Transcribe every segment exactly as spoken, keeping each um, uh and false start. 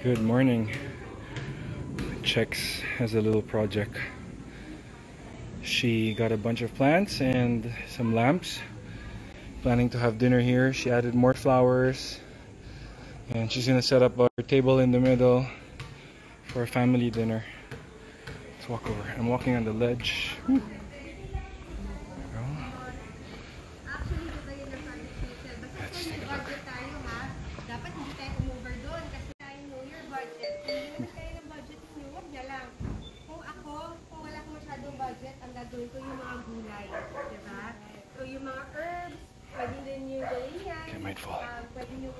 Good morning. Chex has a little project. She got a bunch of plants and some lamps. Planning to have dinner here. She added more flowers. And she's gonna set up a table in the middle for a family dinner. Let's walk over. I'm walking on the ledge. Woo. Gagawin ko yung mga gulay, diba? So yung mga herbs, pwede din yung gawin yan. Okay, might fall. Um, pwede yung...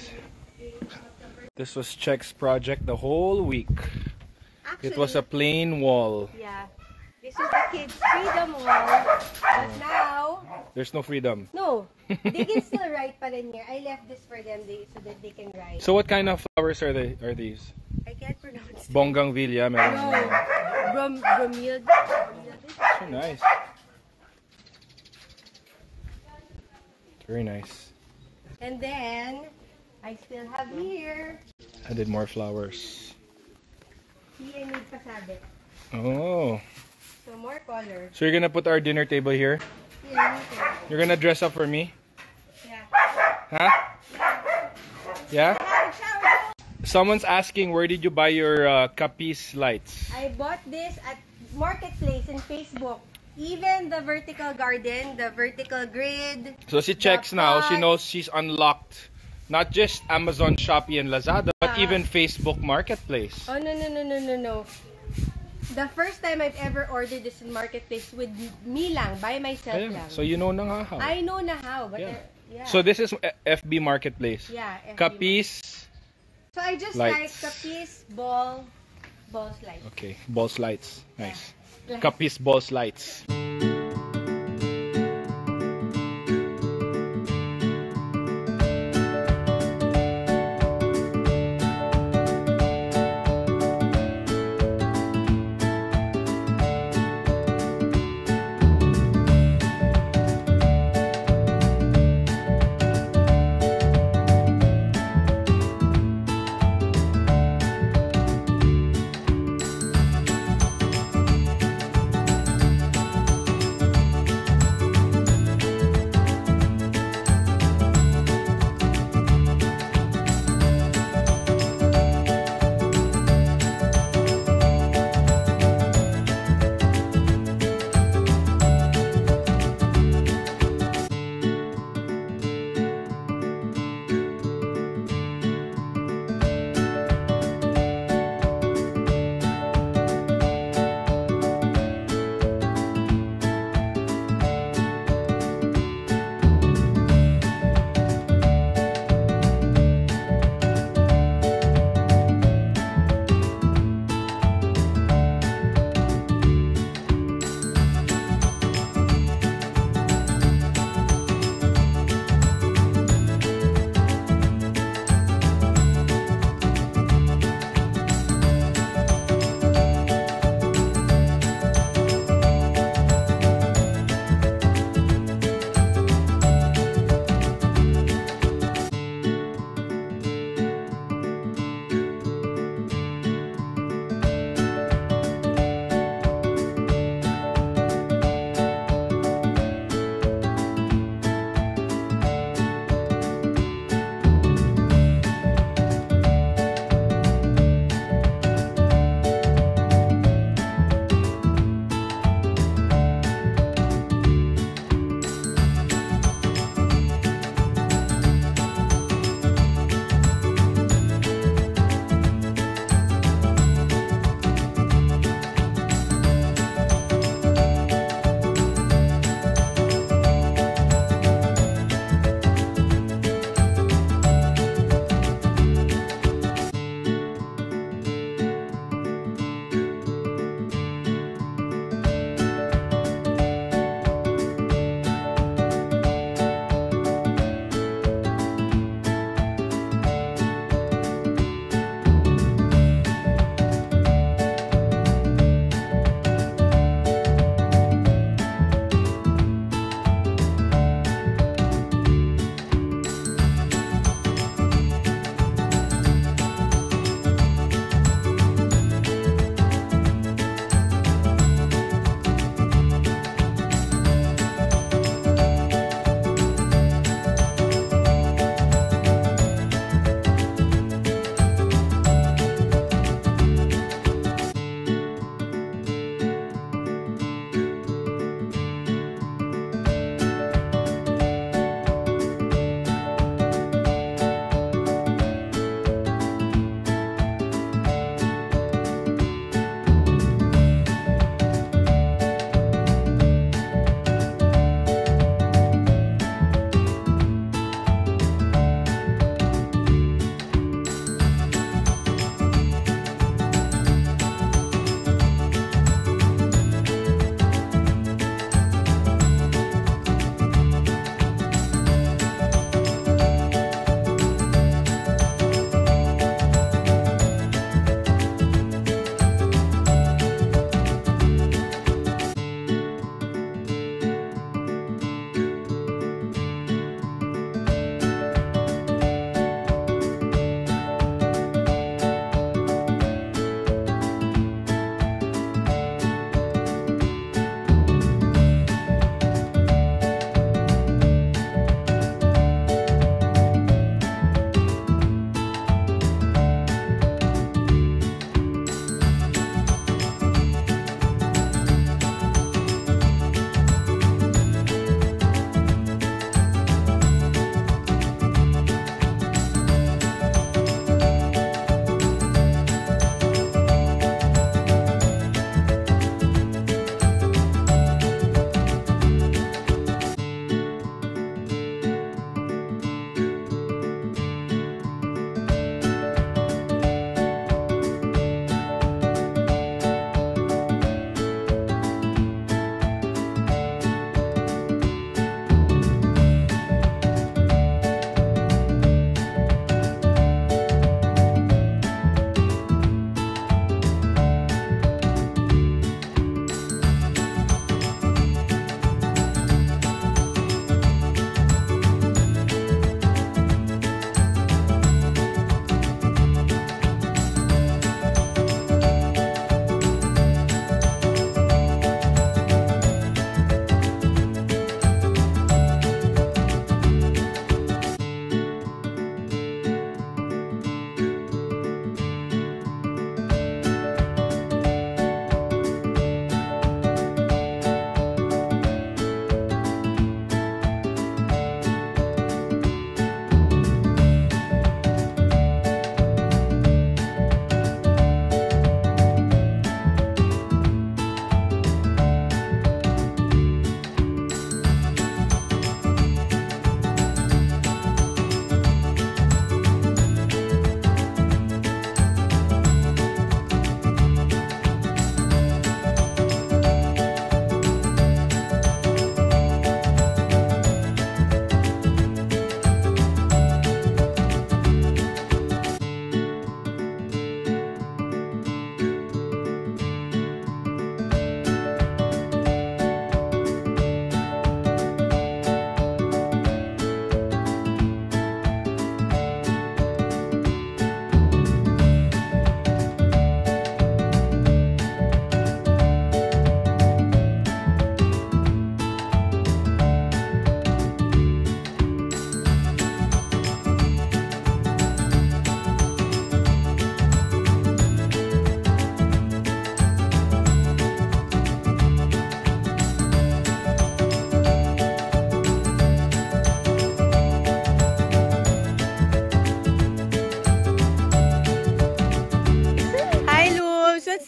This was Chex project the whole week. Actually, It was a plain wall. Yeah. This is the kids' freedom wall. But now... There's no freedom. No. They can still write pa rin here. I left this for them they, so that they can write. So what kind of flowers are they? Are these? I can't pronounce it. Bougainvillea, meron. No. Brom bromeliad. So nice. Very nice. And then, I still have here. I did more flowers. See, I need pasabi. Oh. So more colors. So you're gonna put our dinner table here? Here, here. You're gonna dress up for me? Yeah. Huh? Yeah? Someone's asking, where did you buy your uh, Capiz lights? I bought this at Marketplace in Facebook. Even the vertical garden, the vertical grid. So she checks now, she knows she's unlocked not just Amazon, Shopee, and Lazada, but uh, even Facebook Marketplace. Oh, no, no, no, no, no, no. The first time I've ever ordered this in Marketplace with me lang, by myself Ayan. lang. So you know na nga how. I know na how, but Yeah. I, yeah. So this is F B Marketplace. Yeah, F B Capiz. So I just lights. like Capiz ball, balls light. Okay, balls lights. Nice. Yeah. Capiz balls lights.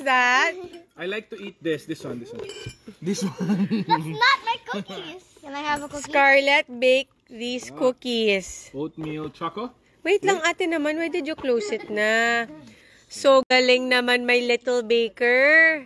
that? I like to eat this. This one, this one. This one. That's not my cookies. Can I have a cookie? Scarlett baked these cookies. Oatmeal choco. Wait lang ate naman, why did you close it na? So galing naman my little baker.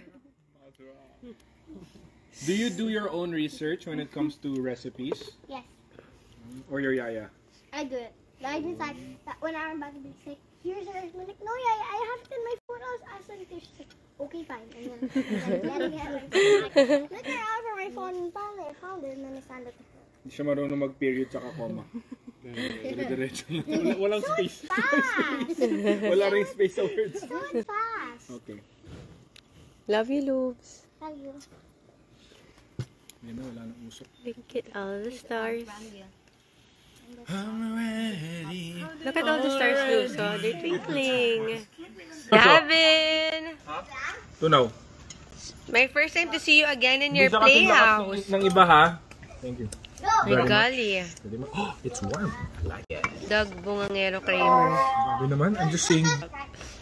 Do you do your own research when it comes to recipes? Yes, Or your yaya? I do it. I just like that when I'm about to be sick. Here's her. I'm like, no, yeah, I have it in my phone. I was asking her. She's like, okay, fine. And then, and then getting it, like, looking around for my phone and finally I found it and then I stand up. Hindi siya marunong mag-period sa koma. Dire-diretso lang. Wala, walang space. Fast. Wala rin space sa words. So it's fast. Okay. Love you, Loops. Thank you. Yan na, wala nang usok. Look at all the stars. I'm ready. Look at all the stars, Loops. Oh, they're twinkling. Gavin! Tunaw. My first time to see you again in your Hindi sa kasing lakas playhouse. ng, ng iba ha. Thank you. My golly. Pwede mo. Oh, it's warm. I like it. Doug Bungangero Kramer. Sabi naman, I'm just saying.